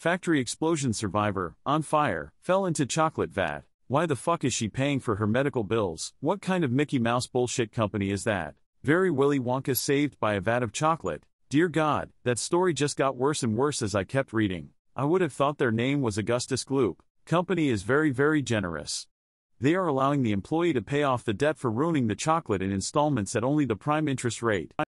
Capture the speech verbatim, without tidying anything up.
Factory explosion survivor, on fire, fell into chocolate vat. Why the fuck is she paying for her medical bills? What kind of Mickey Mouse bullshit company is that? Very Willy Wonka saved by a vat of chocolate. Dear God, that story just got worse and worse as I kept reading. I would have thought their name was Augustus Gloop. Company is very very generous. They are allowing the employee to pay off the debt for ruining the chocolate in installments at only the prime interest rate.